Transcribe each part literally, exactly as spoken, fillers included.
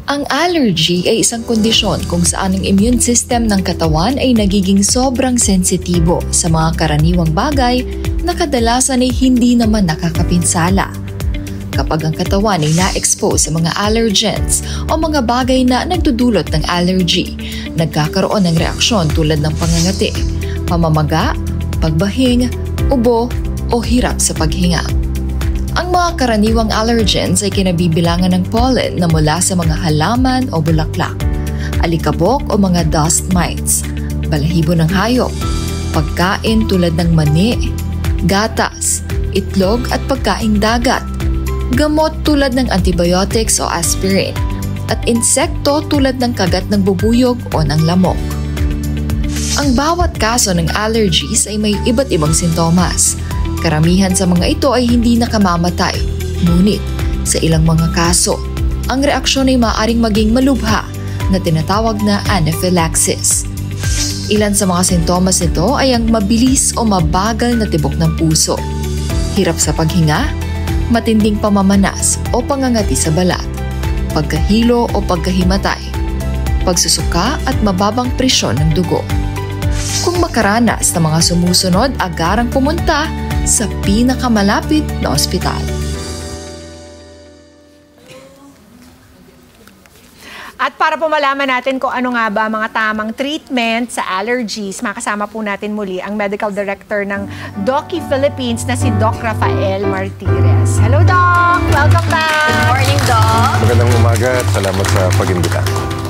Ang allergy ay isang kondisyon kung saan ang immune system ng katawan ay nagiging sobrang sensitibo sa mga karaniwang bagay na kadalasan ay hindi naman nakakapinsala. Kapag ang katawan ay na-expose sa mga allergens o mga bagay na nagdudulot ng allergy, nagkakaroon ng reaksyon tulad ng pangangati, pamamaga, pagbahing, ubo o hirap sa paghinga. Ang mga karaniwang allergens ay kinabibilangan ng pollen na mula sa mga halaman o bulaklak, alikabok o mga dust mites, balahibo ng hayop, pagkain tulad ng mani, gatas, itlog at pagkaing dagat, gamot tulad ng antibiotics o aspirin, at insekto tulad ng kagat ng bubuyog o ng lamok. Ang bawat kaso ng allergies ay may iba't ibang sintomas. Karamihan sa mga ito ay hindi nakamamatay, ngunit sa ilang mga kaso, ang reaksyon ay maaaring maging malubha na tinatawag na anaphylaxis. Ilan sa mga sintomas nito ay ang mabilis o mabagal na tibok ng puso, hirap sa paghinga, matinding pamamanas o pangangati sa balat, pagkahilo o pagkahimatay, pagsusuka at mababang presyon ng dugo. Kung makaranas ng mga sumusunod, agarang pumunta sa pinakamalapit na ospital. At para po malaman natin kung ano nga ba mga tamang treatment sa allergies, makasama po natin muli ang Medical Director ng Doci Philippines na si Doc Rafael Martirez. Hello, Doc! Welcome back! Good morning, Doc! Magandang umaga at salamat sa pag-imbita.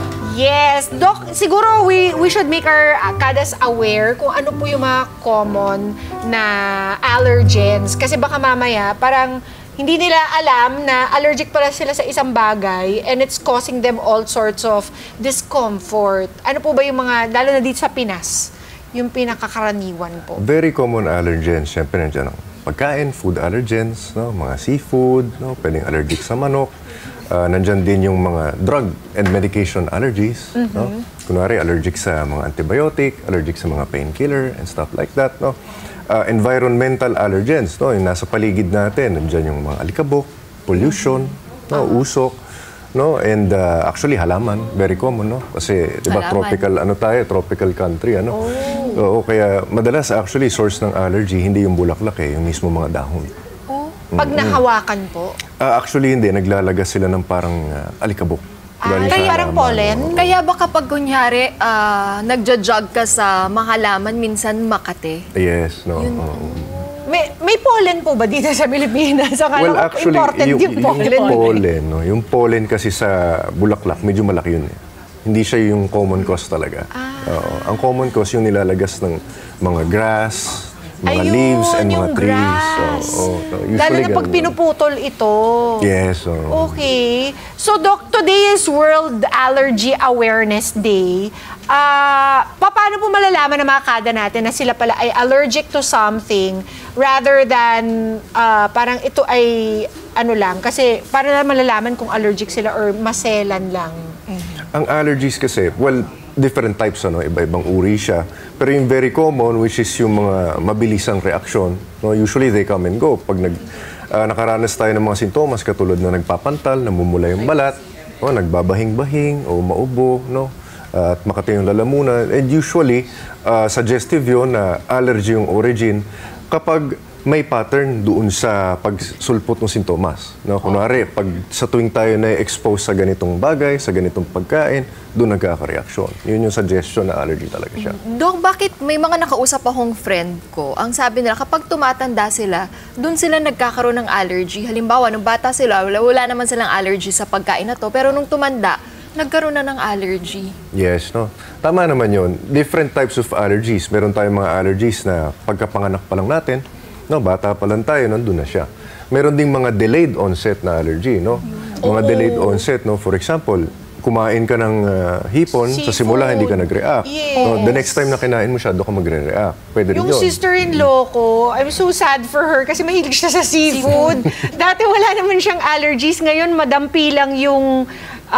Yes, Doc, siguro we we should make our uh, kadas aware kung ano po yung mga common na allergens. Kasi baka mamaya parang hindi nila alam na allergic pala sila sa isang bagay and it's causing them all sorts of discomfort. Ano po ba yung mga, lalo na dito sa Pinas, yung pinakakaraniwan po? Very common allergens. Siyempre nandiyan ang pagkain, food allergens, no? Mga seafood, no? Pwedeng allergic sa manok. Uh, nandyan din yung mga drug and medication allergies. Mm-hmm. No? Kunwari, allergic sa mga antibiotic, allergic sa mga painkiller and stuff like that. No? Uh, environmental allergens, no? Yung nasa paligid natin, nandyan yung mga alikabok, pollution, mm-hmm. no? Usok, no? And uh, actually, halaman, very common, no? Kasi, di ba, tropical, ano tayo, tropical country, ano? Oh. Oo, kaya madalas actually, source ng allergy, hindi yung bulaklak eh, yung mismo mga dahon. Pag nahawakan po? Uh, actually, hindi. Naglalagas sila ng parang uh, alikabok. Ah, kaya parang pollen? Kaya ba kapag kunyari, uh, nagja-jog ka sa mahalaman, minsan makate? Yes, no. Uh, may, may pollen po ba dito sa Pilipinas? Akala well, ko actually, important yung, yung pollen. Yung pollen, no? Yung pollen kasi sa bulaklak, medyo malaki yun. Eh. Hindi siya yung common cause talaga. Ah. Uh, ang common cause yung nilalagas ng mga grass, mga ayun, leaves and mga trees. Grass. So, oh, usually lalo na pag pinuputol ito. Yes. Oh. Okay. So, Doc, today is World Allergy Awareness Day. Uh, paano po malalaman ng mga kada natin na sila pala ay allergic to something rather than uh, parang ito ay ano lang? Kasi para na malalaman kung allergic sila or maselan lang. Mm-hmm. Ang allergies kasi, well, different types, ano, iba-ibang uri siya. Pero yung very common, which is yung mga mabilisang reaksyon, no, usually they come and go. Pag nag, uh, nakaranas tayo ng mga sintomas, katulad na nagpapantal, namumula yung balat, no, nagbabahing-bahing, o maubo, no, uh, at makati yung lalamunan. And usually, uh, suggestive yun na allergy yung origin kapag may pattern doon sa pagsulpot ng sintomas. No? Kunwari, pag sa tuwing tayo na-expose sa ganitong bagay, sa ganitong pagkain, doon nagkaka-reaksyon. Yun yung suggestion na allergy talaga siya. Dok, bakit may mga nakausap akong friend ko, ang sabi nila, kapag tumatanda sila, doon sila nagkakaroon ng allergy. Halimbawa, nung bata sila, wala, wala naman silang allergy sa pagkain na to, pero nung tumanda, nagkaroon na ng allergy. Yes, no? Tama naman yun. Different types of allergies. Meron tayong mga allergies na pagkapanganak pa lang natin, no, bata pa lang tayo, nandun na siya. Meron ding mga delayed onset na allergy, no? Mga oh. delayed onset, no? For example, kumain ka ng uh, hipon, seafood. Sa simula hindi ka nag-react. Yes. No? The next time na kinain mo siya, doon ka magre-react. Pwede rin yun. Yung sister-in-law ko, I'm so sad for her kasi mahilig siya sa seafood. Dati wala naman siyang allergies. Ngayon, madampi lang yung,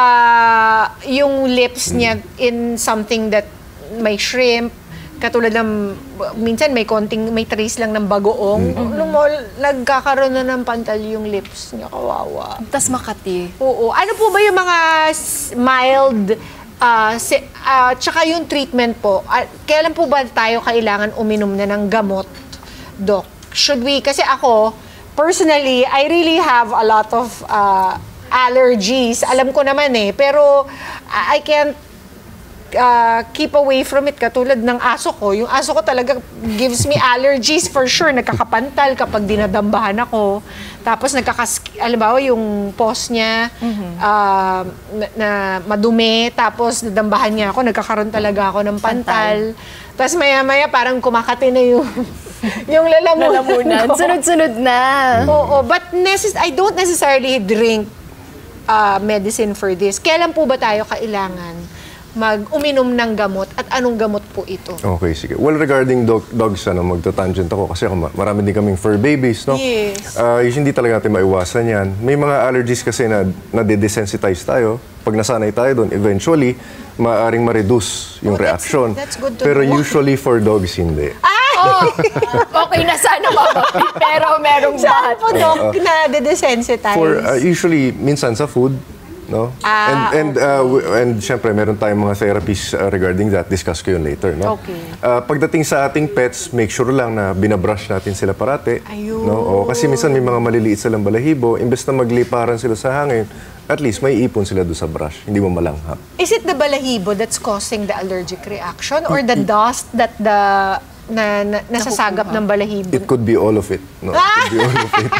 uh, yung lips niya in something that may shrimp. Katulad ng, minsan may konting, may trace lang ng bagoong. Mm-hmm. Lumol, nagkakaroon na ng pantal yung lips niya, kawawa. Tas makati. Oo. Ano po ba yung mga mild, uh, si, uh, tsaka yung treatment po, uh, kailan po ba tayo kailangan uminom na ng gamot, Doc? Should we, kasi ako, personally, I really have a lot of uh, allergies. Alam ko naman eh, pero I can't uh, keep away from it. Katulad ng aso ko. Yung aso ko talaga gives me allergies for sure. Nagkakapantal kapag dinadambahan ako. Tapos nagkakas... Alam ba, yung paws niya mm-hmm. uh, na, na madumi. Tapos nadambahan niya ako. Nagkakaroon talaga ako ng pantal. pantal. Tapos maya-maya parang kumakati na yung... yung lalamunan. Lalamunan. Sunod-sunod na. Oo. But necess- I don't necessarily drink uh, medicine for this. Kailan po ba tayo kailangan mag-uminom ng gamot at anong gamot po ito? Okay, sige. Well, regarding dog, dogs, ano, magta-tangent ako kasi ako, marami din kaming fur babies, no? Yes. Uh, hindi talaga natin maiwasan yan. May mga allergies kasi na na-desensitize tayo. Pag nasanay tayo doon, eventually, maaaring ma-reduce yung Oh, that's- reaction. that's good to Pero know. usually for dogs, hindi. Oh, okay na sana mabati, pero merong Saan po, bata. Doc, na desensitize? For uh, usually, minsan sa food, no? Ah, and and uh, w- and syempre meron tayong mga therapies uh, regarding that. Discuss ko yun later, no? Okay. Uh, pagdating sa ating pets, make sure lang na binabrush natin sila parate. Ayun. No? O, kasi minsan may mga maliliit silang balahibo, imbes na magliparan sila sa hangin, at least may ipon sila doon sa brush. Hindi mo malanghap. Is it the balahibo that's causing the allergic reaction or the dust that the na, na nasasagap ng balahibo? It could be all of it. No, it could be all of it.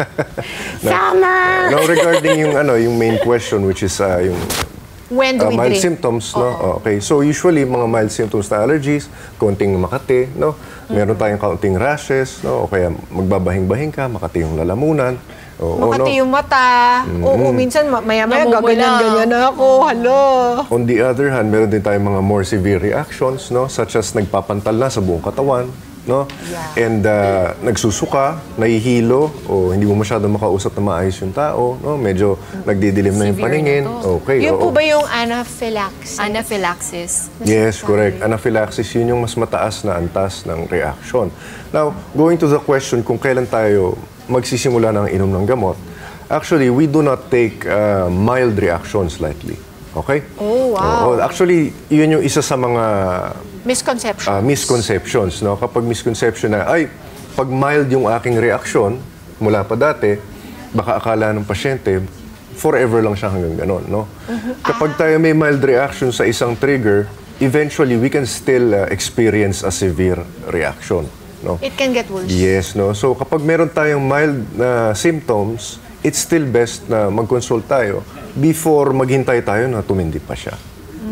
Summer! Now, regarding yung ano, yung main question, which is uh, yung When do Uh, we mild drink? symptoms, no? Okay. So usually mga mild symptoms na allergies, konting makati, no? Meron tayong kaunting rashes, no? O kaya magbabahing-bahing ka, makati yung lalamunan. O, Makati no? yung mata. Oo, minsan ma- maya-maya Namumula. gaganyan-ganyan na ako. Halo. On the other hand, meron din tayong mga more severe reactions, no? Such as nagpapantal na sa buong katawan, no? Yeah. And uh, nagsusuka, nahihilo, o hindi mo masyado makausap na maayos yung tao, no? Medyo nagdidilim na yung Severe paningin. na to. Okay. Yun po oo. ba yung anaphylaxis? Anaphylaxis. Yes, correct. Anaphylaxis, yun yung mas mataas na antas ng reaction. Now, going to the question kung kailan tayo magsisimula ng inom ng gamot, actually, we do not take uh, mild reactions lightly. Okay? Oh, wow. Oo, actually, yun yung isa sa mga Misconception. uh, misconceptions. No? Kapag misconception na, ay, pag mild yung aking reaction, mula pa dati, baka akala ng pasyente, forever lang siya hanggang ganon. No? Kapag tayo may mild reaction sa isang trigger, eventually, we can still uh, experience a severe reaction. No? It can get worse. Yes, no. So kapag meron tayong mild na symptoms, it's still best na mag-consult tayo before maghintay tayo na tumindi pa siya.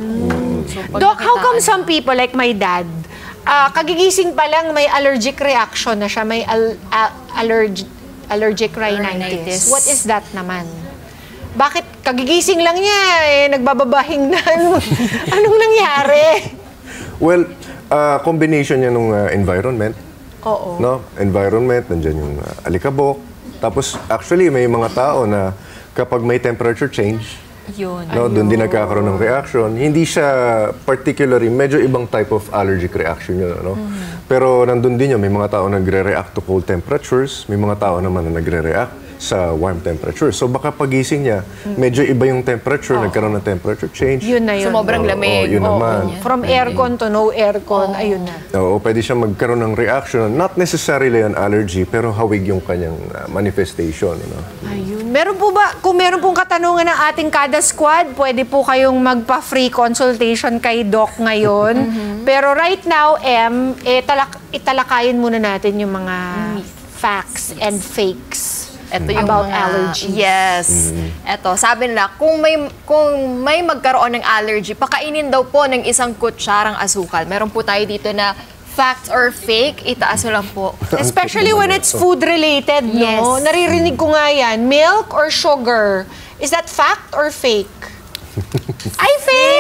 So, pag Doc, how nakitaan- come some people, like my dad, ah, kagigising pa lang may allergic reaction na siya, may al- a- allerg- allergic rhinitis. Rhinitis. What is that naman? Bakit kagigising lang niya, eh, nagbababahing na? Anong nangyari? Well, uh, combination yan ng uh, environment. Oo. No? Environment, nandyan yung uh, alikabok. Tapos actually may mga tao na kapag may temperature change, Yun. no, doon din nagkakaroon ng reaction. Hindi siya particularly, medyo ibang type of allergic reaction yun. No? Pero nandun din yun, may mga tao nagre-react to cold temperatures, may mga tao naman na nagre-react sa warm temperature. So baka pagising niya, medyo iba yung temperature, nagkaroon ng temperature change. Yun na yun. Sumobrang Oo, lamig. yun Oo, naman. ganyan. From aircon to no aircon, ayun na. Oo, pwede siya magkaroon ng reaction. Not necessarily an allergy, pero hawig yung kanyang uh, manifestation. You know? Ayun. Meron po ba, kung meron pong katanungan ng ating kada squad, pwede po kayong magpa-free consultation kay Doc ngayon. Pero right now, Em, eh, talak, italakayin muna natin yung mga facts and fakes. Ito yung about mga, allergies. Yes. Ito, sabi nila, kung may, kung may magkaroon ng allergy, pakainin daw po ng isang kutsarang asukal. Meron po tayo dito na fact or fake, itaas mo lang po. Especially when it's food-related, Yes. no? Naririnig ko nga yan. Milk or sugar? Is that fact or fake? Ay,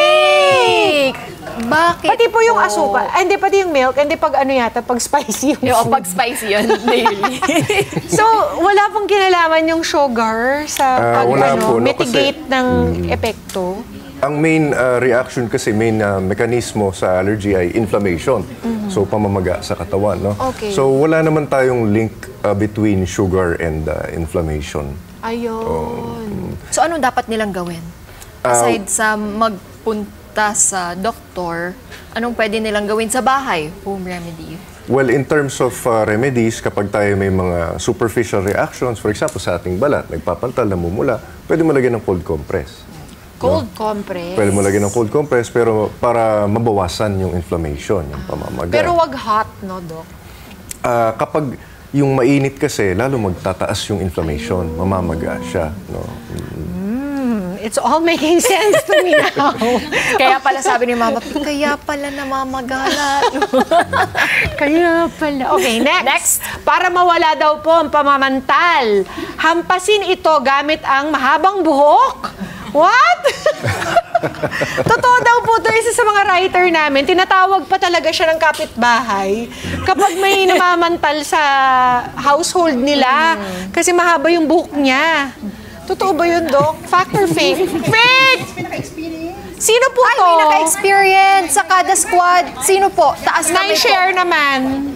fake! Bakit Pati po yung asukal. Ay, hindi, pati yung milk. Hindi, pag ano yata, pag spicy yung Yung food. pag spicy yun, daily. So, wala pong kinalaman yung sugar sa Ah, pag, wala ano, po, no? mitigate Kasi- ng epekto? Ang main uh, reaction kasi, main uh, mekanismo sa allergy ay inflammation. So, pamamaga sa katawan. No? Okay. So, wala naman tayong link uh, between sugar and uh, inflammation. Ayun. So, anong dapat nilang gawin? Aside sa magpunta sa doktor, anong pwede nilang gawin sa bahay? Home remedy. Well, in terms of uh, remedies, kapag tayo may mga superficial reactions, for example, sa ating balat, nagpapantal, namumula, pwede mo lagyan ng cold compress. Cold compress. Pwede mo lagyan ng cold compress, pero para mabawasan yung inflammation, yung pamamaga. Pero wag hot, no, Doc? Ah, kapag yung mainit kasi, lalo magtataas yung inflammation, mamamaga siya. No? It's all making sense to me now. Kaya pala sabi ni Mama, kaya pala namamagala. Kaya pala. Okay, next. Next. Para mawala daw po ang pamamantal, hampasin ito gamit ang mahabang buhok. What? Totoo daw po ito, isa sa mga writer namin, tinatawag pa talaga siya ng kapitbahay kapag may namamantal sa household nila kasi mahaba yung buhok niya. Totoo ba yun, Doc? Fact or fake? Fake! Sino po Ay, to? may naka-experience sa kada squad. Sino po? Taas kami po. Nai-share naman.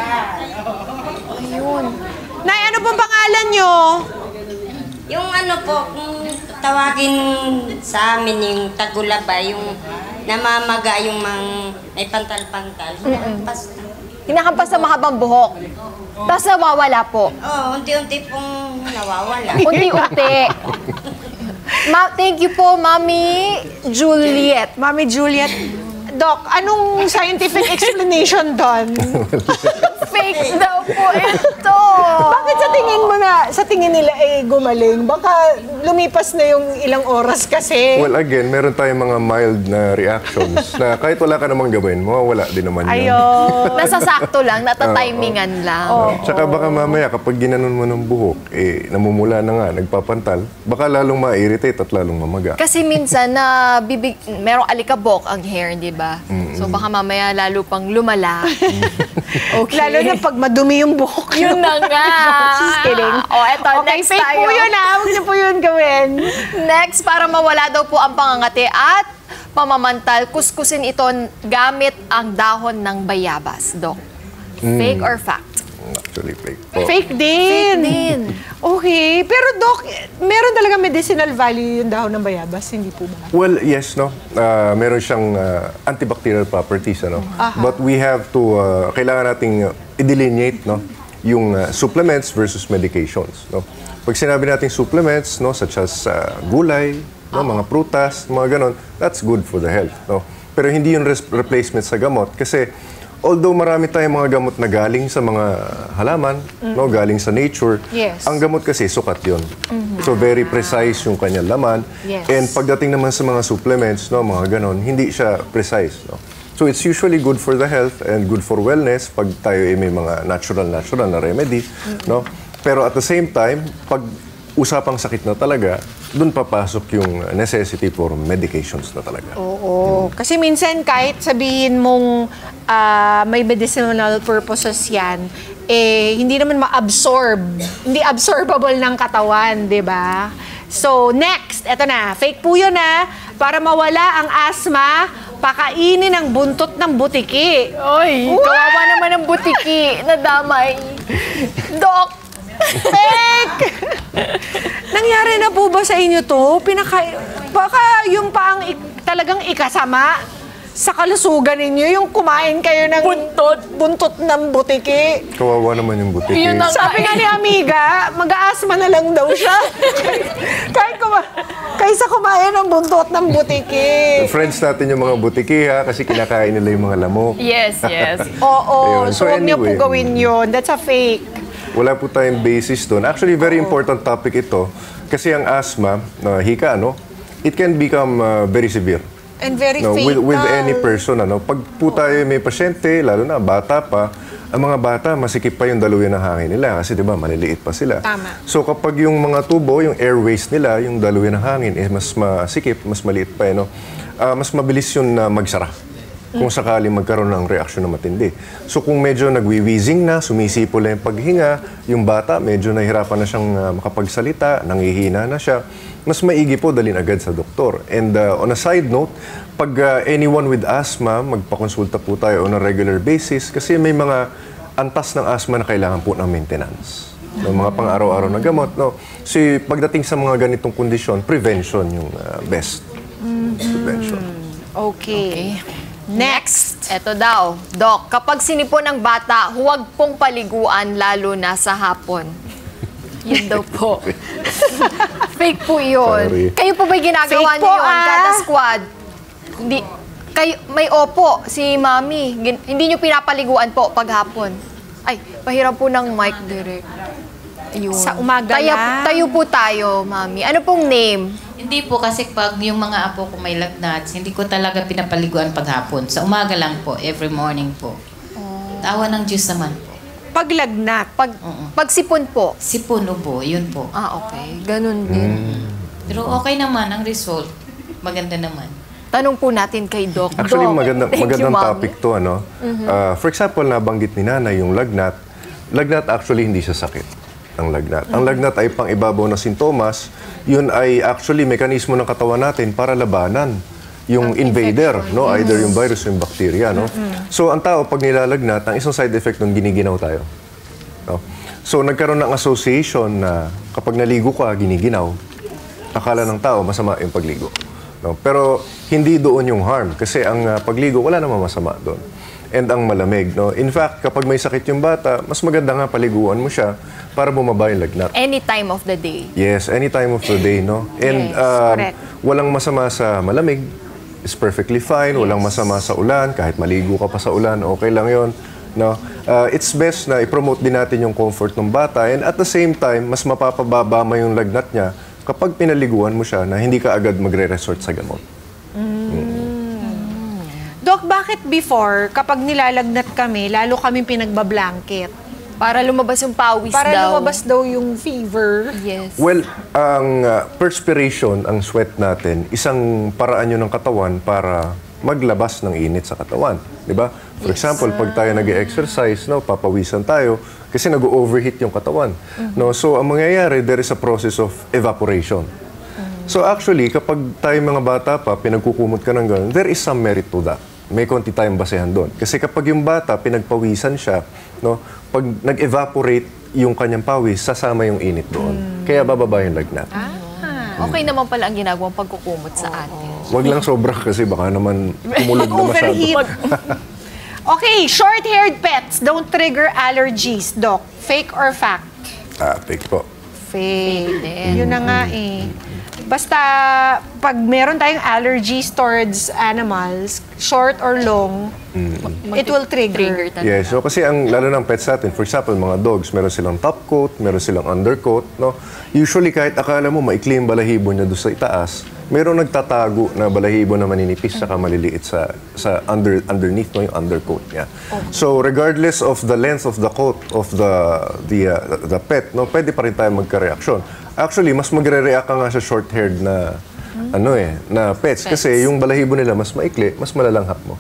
Ayun. Nay, ano pong pangalan nyo? Yung ano po, kung tawagin sa amin yung tagulabay, yung namamaga yung mang, may pantal-pantal. Basta. Hinahampas sa mahabang buhok. Tapos nawawala po. Oo, unti-unti pong nawawala. Unti-unti. Ma thank you po, Mami Juliet. Mami Juliet. Doc, anong scientific explanation doon? Fake daw po ito. Bakit sa tingin mo na, sa tingin nila eh gumaling? Baka lumipas na yung ilang oras kasi. Well, again, meron tayong mga mild na reactions na kahit wala ka namang gawin, mawawala din naman yun. Ayun. Nasasakto lang, natatimingan lang. Oh. Tsaka baka mamaya, kapag ginanon mo ng buhok, eh, namumula na nga, nagpapantal, baka lalong ma-irritate at lalong mamaga. Kasi minsan na bibig, merong alikabok ang hair, di ba? So baka mamaya lalo pang lumala. Okay. Lalo na pag madumi yung buhok. Yun na nga. Just kidding. O, eto, Okay, next fake tayo. po yun ah. Huwag niyo po yun gawin. Next, para mawala daw po ang pangangati at pamamantal, kuskusin ito gamit ang dahon ng bayabas, Doc. Fake or fact? Actually, fake po. Fake din. Fake din. Okay. Pero Doc, meron talaga medicinal value yung dahon ng bayabas, hindi po ba? Well, yes, no. Uh, meron siyang uh, antibacterial properties, ano. But we have to, uh, kailangan nating uh, i-delineate, no, yung uh, supplements versus medications, no. Pag sinabi nating supplements, no, such as uh, gulay, no, mga prutas, mga ganon, that's good for the health, no. Pero hindi yung res- replacement sa gamot kasi although marami tayong mga gamot na galing sa mga halaman, no, galing sa nature, Yes. ang gamot kasi sukat yun. So very precise yung kanyang laman. Yes. And pagdating naman sa mga supplements, no, mga ganon, hindi siya precise. No? So it's usually good for the health and good for wellness pag tayo ay may mga natural-natural na remedy. No? Pero at the same time, pag usapang sakit na talaga, doon papasok yung necessity for medications na talaga. Oo. Kasi minsan kahit sabihin mong ah, may medicinal purposes yan, eh, hindi naman ma-absorb. Hindi absorbable ng katawan, di ba? So, next, eto na. Fake po yun ah. Para mawala ang asthma, pakainin ang buntot ng butiki. Oy, kawawa naman ang butiki na damay. Doc, Fake! Nangyari na po ba sa inyo to? Pinaka... Baka yung pa ang ik- talagang ikasama sa kalusugan ninyo, yung kumain kayo ng buntot, buntot ng butiki. Kawawa naman yung butiki. Yun ang- Sabi nga ni Amiga, mag-aasma na lang daw siya. Kahit kuma kaysa kumain ng buntot ng butiki. Friends natin yung mga butiki, ha, kasi kinakain nila yung mga lamok. yes, yes. Oo, Ayun. so, So huwag niyo po anyway. gawin yun. That's a fake. Wala po tayong basis doon. Actually, very important topic ito. Kasi ang asthma, na hika, ano, it can become uh, very severe. And very No, fatal. with, with any person, ano. Pag po tayo may pasyente, lalo na bata pa, ang mga bata, masikip pa yung daluyan ng hangin nila kasi di ba maliliit pa sila. Tama. So kapag yung mga tubo, yung airways nila, yung daluyan ng hangin, eh, mas masikip, mas maliit pa, eh, no? Ah, mas mabilis yun na magsara kung sakali magkaroon ng reaksyon na matindi. So kung medyo nagwi-wheezing na, sumisipol na yung paghinga, yung bata medyo nahihirapan na siyang uh, makapagsalita, nangihina na siya, mas maigi po dalhin agad sa doktor. And uh, on a side note, pag uh, anyone with asthma, magpakonsulta po tayo on a regular basis kasi may mga antas ng asthma na kailangan po ng maintenance. No, mga pang-araw-araw na gamot. No? So pagdating sa mga ganitong kondisyon, prevention yung uh, best. Okay. Next. Eto daw, Doc, kapag sinipon ng bata, huwag pong paliguan lalo na sa hapon. Yun daw po. Fake po yun. Sorry. Kayo po ba'y ginagawa Fake niyo po, yun? ah. Kada squad? Hindi. Kayo, may opo, si Mami. Gin- hindi niyo pinapaliguan po pag hapon. Ay, pahiram po ng mic direct. Ayun. Sa umaga Tayo, lang. tayo po tayo, Mami. Ano pong name? Hindi po kasi pag yung mga apo ko may lagnats, hindi ko talaga pinapaliguan paghapon. Sa umaga lang po, every morning po. Tawa ng Diyos naman po. Paglagnat. Pag, Oo. pagsipon po. Sipon ubo, yun po. Ah, okay. Ganun din. Pero okay naman ang result. Maganda naman. Tanong po natin kay Doc. Actually, Doc, magandang, thank you, magandang Mami. topic to. Ano? Ah, for example, nabanggit ni Nanay yung lagnat. Lagnat actually hindi siya sakit. Ang lagnat. Ang lagnat ay pang ibabaw na sintomas. Yun ay actually mekanismo ng katawan natin para labanan yung invader, no? Either yung virus o yung bacteria, no? So, ang tao, pag nilalagnat, ang isang side effect nung giniginaw tayo. No? So, nagkaroon ng association na kapag naligo ka, giniginaw, akala ng tao, masama yung pagligo. No? Pero, hindi doon yung harm. Kasi ang uh, pagligo, wala namang masama doon. And ang malamig, no? In fact, kapag may sakit yung bata, mas maganda nga paliguan mo siya para bumaba yung lagnat. Any time of the day. Yes, any time of the day, no? And Yes, um, correct. walang masama sa malamig. It's perfectly fine. Walang masama sa ulan. Kahit maligo ka pa sa ulan, okay lang yon, no? Uh, it's best na i-promote din natin yung comfort ng bata. And at the same time, mas mapapababa mo yung lagnat niya kapag pinaliguan mo siya na hindi ka agad magre-resort sa gamot. Doc, bakit before, kapag nilalagnat kami, lalo kami pinagbablanket? Para lumabas yung pawis Para daw. lumabas daw yung fever. Yes. Well, ang uh, perspiration, ang sweat natin, isang paraan yun ng katawan para maglabas ng init sa katawan. Di ba? For example, pag tayo nag-exercise, no, papawisan tayo kasi nag-overheat yung katawan. No? So, ang mangyayari, there is a process of evaporation. So actually, kapag tayo mga bata pa, pinagkukumot ka ng gano'n, there is some merit to that. May konti tayong basehan doon. Kasi kapag yung bata, pinagpawisan siya, no, pag nag-evaporate yung kanyang pawis, sasama yung init doon. Kaya bababa yung lagnat. Okay naman pala ang ginagawang pagkukumot sa atin. Huwag lang sobra kasi baka naman kumulog na masyado. Overheat. Okay, short-haired pets don't trigger allergies, Doc. Fake or fact? Ah, fake po. Fake. din. Yun na nga eh. Basta, pag meron tayong allergies towards animals, short or long, it will trigger. Trigger talaga. Yes, so kasi ang lalo ng pets natin, for example, mga dogs, meron silang top coat, meron silang undercoat, no? Usually kahit akala mo maikli yung balahibo niya doon sa itaas, meron nagtatago na balahibo na maninipis saka maliliit sa sa under underneath no yung undercoat niya. So regardless of the length of the coat of the the uh, the pet, no, pwede pa rin tayo magka-reaksyon. Actually, mas magre-react ka nga sa short-haired na ano eh, na pets, kasi yung balahibo nila mas maikli, mas malalanghap mo.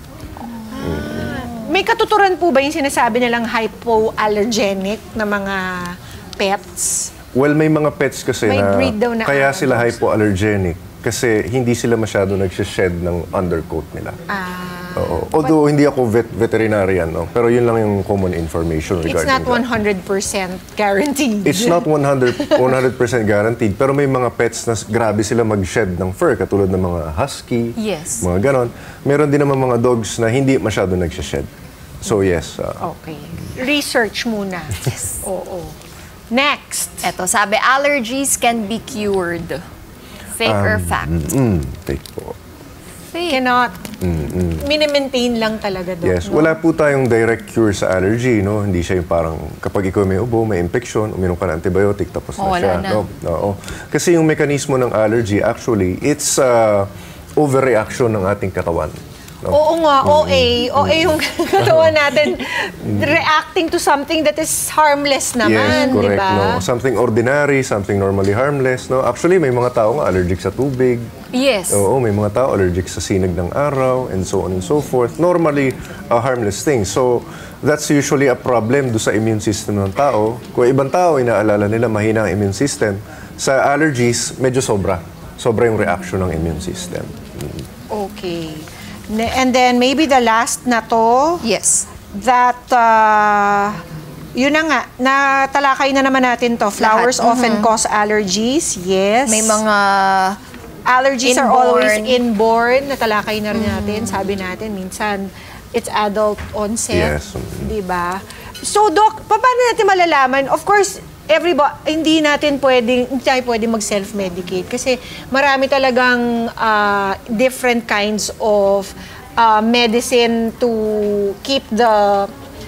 May katuturan po ba yung sinasabi nilang hypoallergenic na mga pets? Well, may mga pets kasi May na, breed daw na kaya sila allergies. hypoallergenic kasi hindi sila masyado nagsished ng undercoat nila. Ah, Oo. Although hindi ako vet veterinarian, no? Pero yun lang yung common information it's regarding not that. one hundred percent guaranteed. It's not one hundred percent guaranteed, pero may mga pets na grabe sila mag-shed ng fur, katulad ng mga husky, Yes. mga ganon. Meron din naman mga dogs na hindi masyado nagsished. So yes, uh, Okay. Research muna. Yes. Oo. Next. Eto, sabi, allergies can be cured. Fake or fact? mm, take po. Fake. Cannot. Mini-maintain lang talaga doon. Yes, wala po tayong direct cure sa allergy, no? Hindi siya yung parang kapag ikaw may ubo, may infection, uminom ka ng antibiotic, tapos na Oh, wala siya. na. No? Oo. Kasi yung mekanismo ng allergy, actually, it's uh, overreaction ng ating katawan. No? Oo nga, O A. O A yung katawan natin reacting to something that is harmless Yes, naman, di correct. ba? No? Something ordinary, something normally harmless. No? Actually, may mga tao nga allergic sa tubig. Yes. Oo, may mga tao allergic sa sinag ng araw, and so on and so forth. Normally, a harmless thing. So, that's usually a problem do sa immune system ng tao. Kung ibang tao, inaalala nila mahina ang immune system, sa allergies, medyo sobra. Sobra yung reaction ng immune system. Okay. Ne- And then maybe the last na to, Yes. that, uh, yun na nga, natalakay na naman natin to. Flowers Lahat. often cause allergies. Yes. May mga allergies are Inborn. always inborn. Natalakay na rin natin. Sabi natin, minsan, it's adult onset. Yes. Di ba? So, Doc, pa- paano natin malalaman? Of course, everybody, hindi natin pwedeng, hindi tayo pwedeng mag-self-medicate kasi marami talagang uh, different kinds of uh, medicine to keep the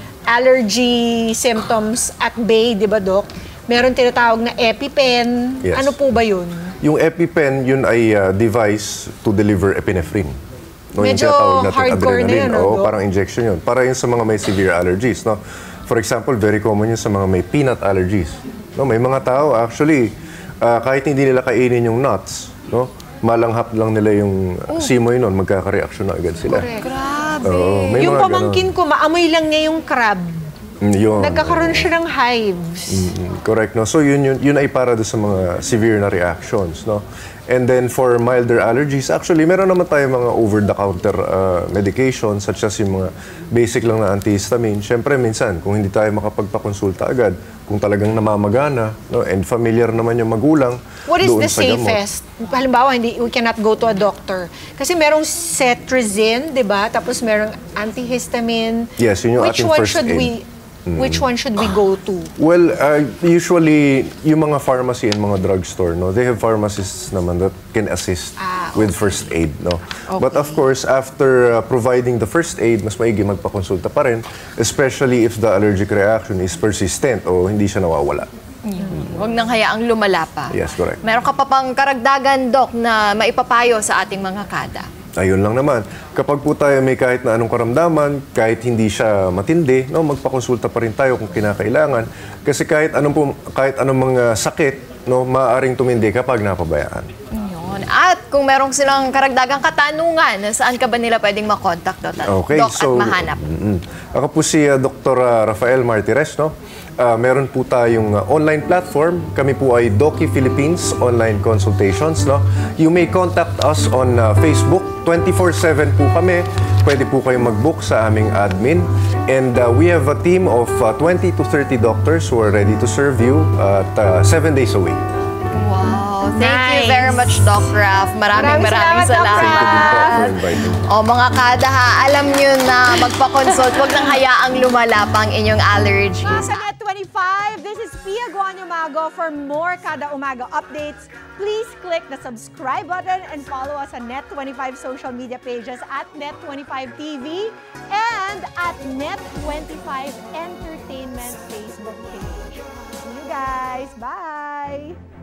allergy symptoms at bay, di ba, Doc? Meron tinatawag na EpiPen. Yes. Ano po ba yun? Yung EpiPen, yun ay uh, device to deliver epinephrine. No, yung Medyo tinatawag natin hardcore na adrenaline. yun, no, Oo, Doc? parang injection yun. Para yun sa mga may severe allergies. No? For example, very common yun sa mga may peanut allergies. No, may mga tao, actually, uh, kahit hindi nila kainin yung nuts, no, malanghap lang nila yung uh, simoy nun, magkaka-reaction na agad sila. Correct. Grabe. Oo, may Yung mga pamangkin ko, maamoy lang niya yung crab. ganun. Yun. Nagkakaroon siya ng hives. Mm, correct, no? So yun, yun, yun ay para doon sa mga severe na reactions, no? And then for milder allergies, actually, meron naman tayo mga over-the-counter uh, medications such as yung mga basic lang na antihistamine. Siyempre, minsan, kung hindi tayo makapagpakonsulta agad, kung talagang namamagana, no? And familiar naman yung magulang, What is doon the sa gamot. safest? Halimbawa, hindi, we cannot go to a doctor. Kasi merong cetirizine, di ba? Tapos merong antihistamine. Yes, yun yung Which ating one first should aid. we Which one should we go to? Well, uh, usually, yung mga pharmacy and mga drugstore, no, they have pharmacists naman that can assist Ah, with first aid, no. But of course, after uh, providing the first aid, mas maigi magpakonsulta pa rin, especially if the allergic reaction is persistent o hindi siya nawawala. Huwag nang hayaang lumala pa. Yes, correct. Meron ka pa pang karagdagan, Doc, na maipapayo sa ating mga kada. Ayun lang naman. Kapag po tayo may kahit na anong karamdaman, kahit hindi siya matindi, no, magpakonsulta pa rin tayo kung kinakailangan. Kasi kahit anong, po, kahit anong mga sakit, no, maaaring tumindi kapag napabayaan. Yun. At kung merong silang karagdagang katanungan, saan ka ba nila pwedeng makontak, Doc, Okay, Doc so, at mahanap? mm, ako po si uh, Doctor Rafael Martires, no? Uh, meron po tayong uh, online platform. Kami po ay Doki Philippines Online Consultations, no? You may contact us on uh, Facebook. twenty-four seven po kami. Pwede po kayong mag-book sa aming admin. And uh, we have a team of uh, twenty to thirty doctors who are ready to serve you at uh, seven days a week. Wow. Thank you Nice. very much, Doc Raf. Maraming Maraming maraming salamat, Doc salamat. Thank you din po for inviting me. O mga kada ha, alam nyo na magpa-consult, huwag nang hayaang lumala pa ang inyong allergies. Sa Net twenty-five, this is Pia Guanyo Mago. For more Kada Umaga updates, please click the subscribe button and follow us on Net twenty-five social media pages at Net twenty-five T V and at Net twenty-five Entertainment Facebook page. See you guys. Bye!